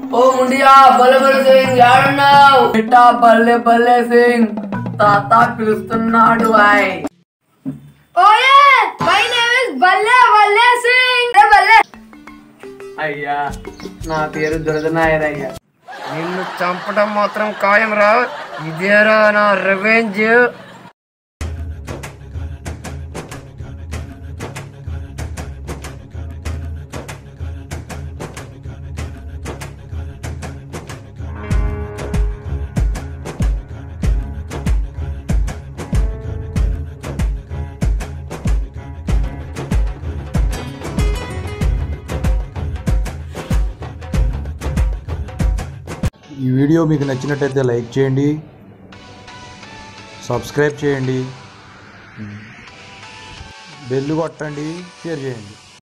ओ मुंडिया बल्ले बल्ले सिंह याడున్నావు बेटा बल्ले बल्ले सिंह తాత పిలుస్తున్నాడు ఆయ్ ఓయే మై నేమ్ ఇస్ బల్లే బల్లే సింగ్ బల్లే అయ్యా నా పేరు దురదనాయర్ అయ్యా నిన్ను చంపడం మాత్రం ఖాయం రా ఇదేరా నా రివెంజ్ ఈ వీడియో మీకు నచ్చినట్లయితే లైక్ చేయండి, సబ్స్క్రైబ్ చేయండి, బెల్ కొట్టండి, షేర్ చేయండి.